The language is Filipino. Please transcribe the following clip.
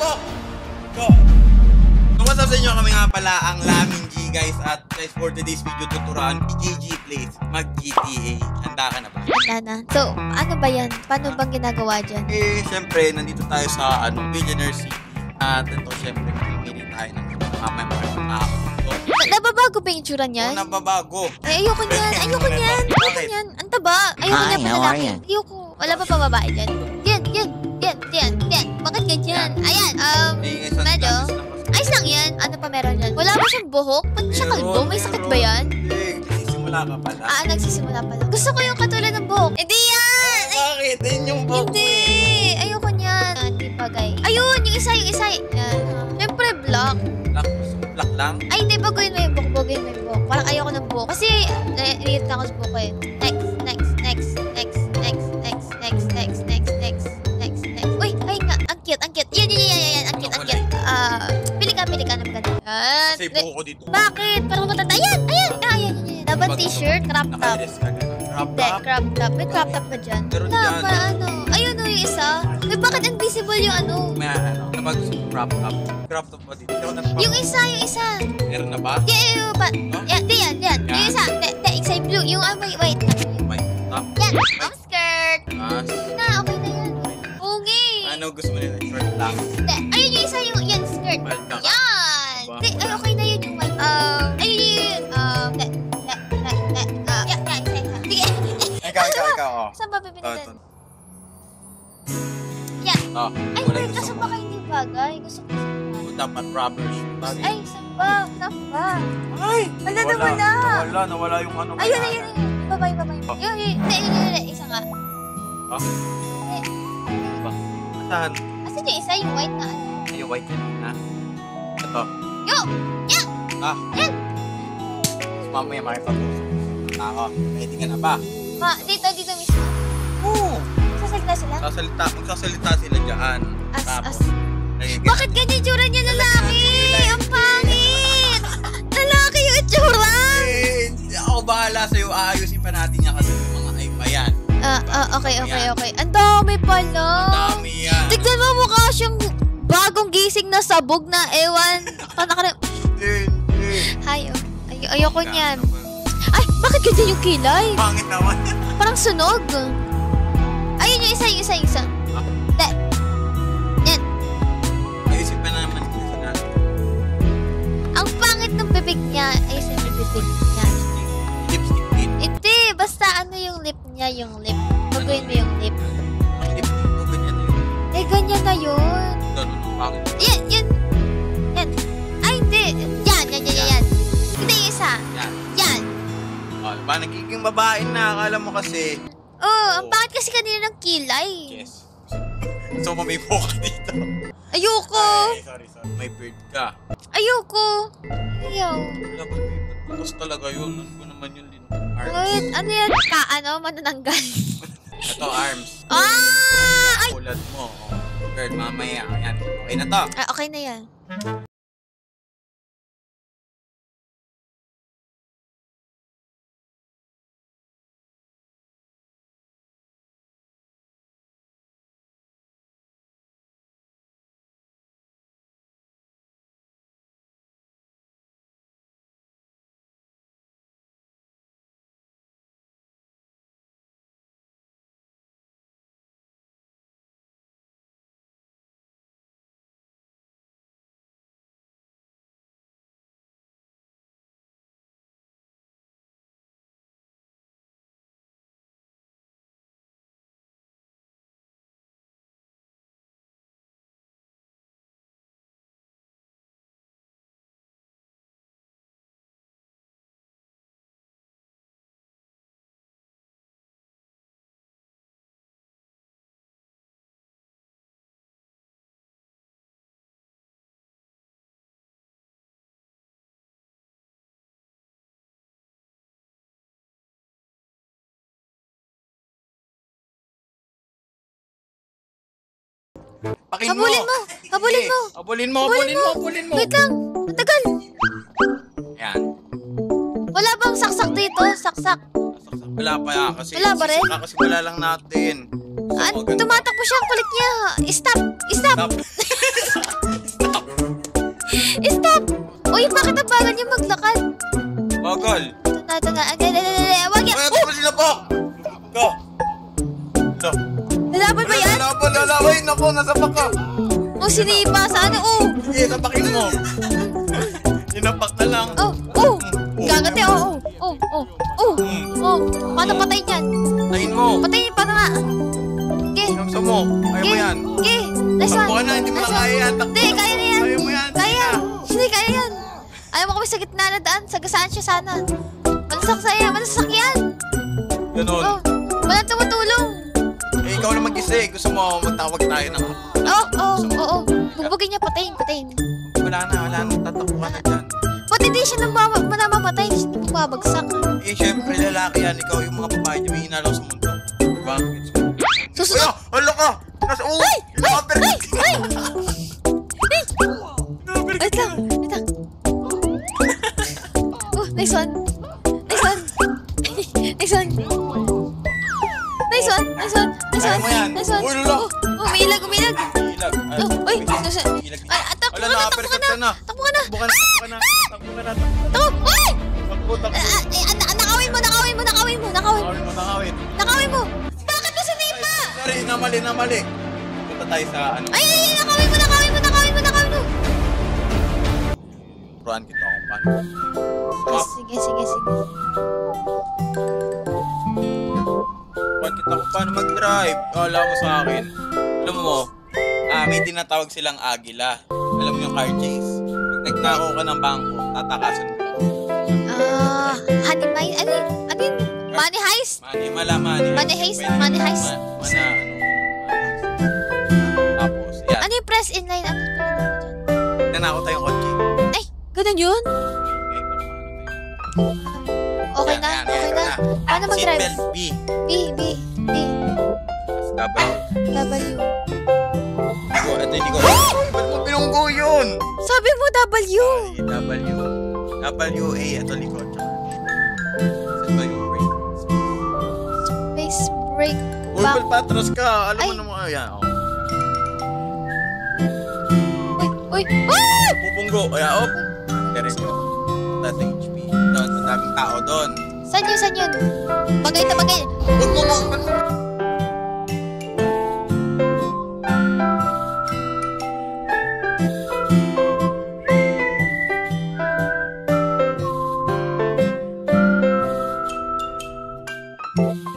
to! So, what's up sa inyo? Kami nga pala ang Laming G, guys. At guys, for today's video, tuturuan GG Plays mag-GTA. Handa ka na ba? Handa na. So, ano ba yan? Paano bang ginagawa dyan? Siyempre, nandito tayo sa Billionaire City. At ito, siyempre, pipili tayo ng mamay mga tao. Nababago ba yung itsura niyan? Oo, nababago. Ayoko niyan. Ayoko niyan. Ayoko niyan. Ang taba. Ayoko niyan panalaki. Ayoko. Wala pa babae dyan. Yan. Bakit ganyan? Ayan. Medyo. Ayos lang yan. Ano pa meron dyan? Wala ba siyang buhok? Ba't siya kalbo? May sakit ba yan? Nagsisimula ka pala. Nagsisimula pala. Gusto ko yung katulad ng buhok. Hindi yan! Bakit? Yan yung buhok. Hindi. Ayoko niyan. Hindi bagay. Ayun, yung isa. Yan. Siyempre, black. Black lang? Ay, hindi. Baguhin mo yung buhok. Parang ayoko ng buhok. Kasi, naiit na ako sa buhok eh. Next. Uy, ay nga. Ang cute. Yan. Ang cute. Pili ka na maganda. Yan. Kasi buhok ko dito. Bakit? Parang matanda. Ayan. Dapat t-shirt, crop top. Hindi, crop top. May crop top ba dyan? Meron dyan. Ayun yung isa. May bakit invisible yung ano? May kapag crop top. Crop top ba dito? Yung isa. Meron na ba? Yan. Yung isa. Isa yung blue. Yung wait. May top. Yan. Mom skirt. Okay na yan. Bungi. Ano gusto mo nila? Short lang? Hindi. Ayun yung isa yan skirt. Yan. Hindi. Ay, okay na yun yung white. Ayun yun. Sige. Ikaw. Saan ba pipindan? Ito. Yan. Ay, wait. Nasa ba kayo hindi bagay? Gusto ko Dapat properly. ay, saan ba? Ay! Nawala. Nawala yung ano. Ayun. Babay. Hindi. Isa nga. Saan? Asan yung isa? Yung white na ano? Yung white na. Ito. Yan! Yan! Mamaya makipag-usap. Ready ka na ba? Dito mismo. Oo. Sasalita sila? Magsasalita sila dyan. Bakit ganyan itsura niya, lalaki? Ang pangit! Lalaki yung itsura! Ako bahala sa'yo. Aayusin pa natin niya kasi yung mga ay pa yan. Okay. Ang dami pala. Ang dami yan. Tignan mo, mukha siyang bagong gising na sabog na ewan. Ayoko niyan. Ay, bakit ganyan yung kilay? Pangit naman. Parang sunog. Ayun yung isa. Yan. Ayusin pa naman kasi natin. Ang pangit ng bibig niya. Ayusin yung bibig niya. Lipstick din. Hindi, basta ano yung lip niya, yung lip. Baguhin mo yung lip. Ang lipstick mo, ganyan na yun. Ganyan na yun. Ganun ang pangit. Yan. Ay, hindi. Yan. Hindi, isa. Yan. Diba, nagiging babae na. Akala mo kasi. Ang pangit kasi kanina ng kilay. Yes. So, may buhok ka dito. Ayoko. Ay, sorry. May beard ka. Ayoko. Ayaw. Wala ba, bukas talaga yun. Ano ba naman yun din? Wait, ano yan? Manananggal. Ito, arms. Ay! Kulad mo. Girl, mamaya. Ayan. Okay na to. Okay na yan. Habulin mo. Wait lang. Ang tagal. Yan. Wala bang saksak dito? Saksak. Wala pa yan kasi. Wala ba rin? Kasi wala lang natin. Tumatakbo siya. Ang kulit niya. Stop. Stop. Stop! Uy, bakit ang bagal niya maglakad? Bagal. Ito na. Wag yan! Ay, sila po! Go! Go! Lalaban ba yan? Lalaban! Ay, naku, nasa baka! Oh, sinipa sa ano? Oh! Sige, tapakin mo! Sinapak na lang. Oh! Gagati, oh! Paano patayin yan? Tayin mo! Patayin, paano nga? Okay. Gusto mo! Kaya mo yan! Okay! Nice one! Takbo ka na, hindi mo na kaya yan! Takbo! Hindi, kaya na yan! Kaya mo yan! Kaya! Hindi, kaya yan! Ayaw mo kami sa gitna na daan. Sagasaan siya sana. Malasak yan! Ganon. Oh, walang tumutulong. Eh, ikaw na mag-isa eh. Gusto mo matawag tayo ng... Oo. Bubugin niya, patayin. Wala na. Tatakbo ka na dyan. Ba't hindi siya namamatay? Hindi siya bumabagsak. Eh, syempre, lalaki yan. Ikaw yung mga babae. Di ba hinalaw sa mundo? Diba? Susunod. Hala ka! Nasa... Oh! Ay! Wait lang. Oh, nice one. Kaya mo yan. Uy, lala. Umilag. Ilag. Uy, Ilag. takbo Wala na, perfect ka na. Takbo ka na. Takbo ka na. Takbo! Uy! Takbo. Nakawin mo. Nakawin mo. Bakit mo sinipa? Sorry, namali. Punta tayo sa ano. Ay, nakawin mo. Turuan kita kung paano. Sige. Turuan kita kung paano mag-drive. Wala mo sa akin. Alam mo, may tinatawag silang agila. Alam mo yung car chase. Pag nagnakaw ka ng bangko, tatakasan mo. Honey mine? Ano yun? Money heist? Money heist? Tapos, yan. Ano yung press inline? Ano yung Nanakaw tayong kotse. Ay, ganun yun? Okay na. Paano mag-drive? Seatbelt B. B. W. Ito hindi ko. Ba't mo pinunggo yun? Sabi mo W. W-A. Ito likod. Saan ba yung brake? Space break. Uy, patras ka. Alam mo Ay. naman. Ayan. Uy. Bubunggo. Ayan. Diretso. Dating HP. Doon. Madaming tao doon. Saan yun? Bagay na bagay. Huwag mo.